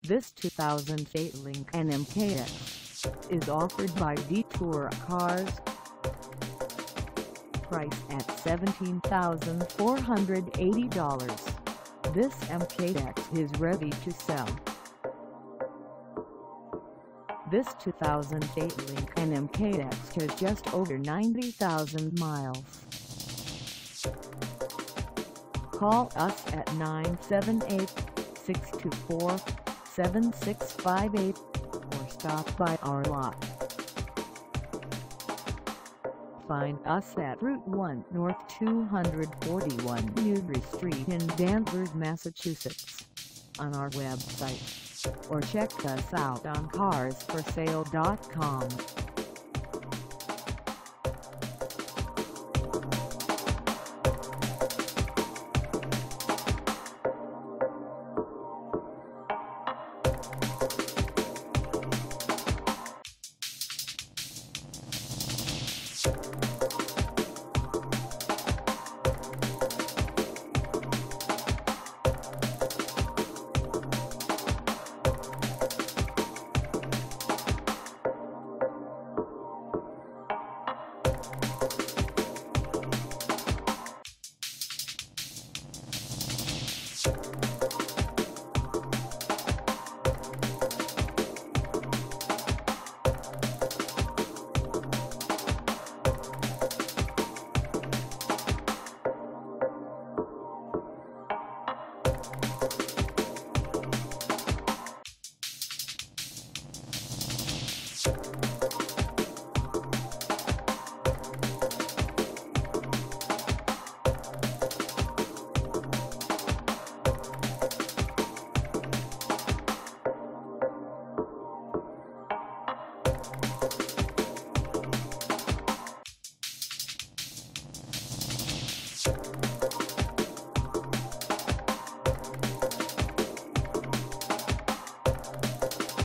This 2008 Lincoln MKX is offered by Detour Cars. Price at $17,480. This MKX is ready to sell. This 2008 Lincoln MKX has just over 90,000 miles. Call us at 978-624-7658 or stop by our lot. Find us at Route 1 North 241 Newbury Street in Danvers, Massachusetts, on our website, or check us out on carsforsale.com.